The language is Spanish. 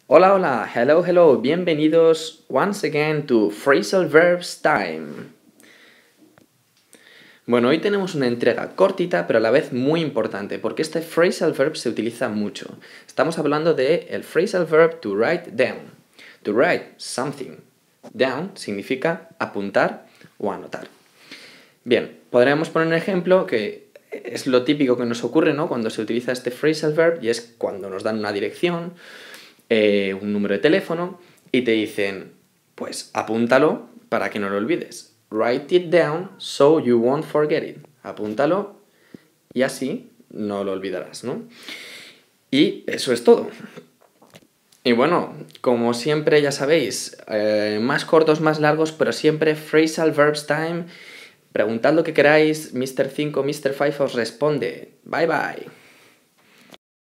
Hola, hola, hello, hello, bienvenidos once again to Phrasal Verbs Time. Bueno, hoy tenemos una entrega cortita, pero a la vez muy importante, porque este phrasal verb se utiliza mucho. Estamos hablando de el phrasal verb to write down. To write something down significa apuntar o anotar. Bien, podríamos poner un ejemplo que es lo típico que nos ocurre, ¿no? Cuando se utiliza este phrasal verb, y es cuando nos dan una dirección, un número de teléfono, y te dicen, pues apúntalo para que no lo olvides. Write it down so you won't forget it. Apúntalo y así no lo olvidarás, ¿no? Y eso es todo. Y bueno, como siempre ya sabéis, más cortos, más largos, pero siempre phrasal verbs time. Preguntad lo que queráis, Mr. 5, Mr. 5 os responde. Bye bye.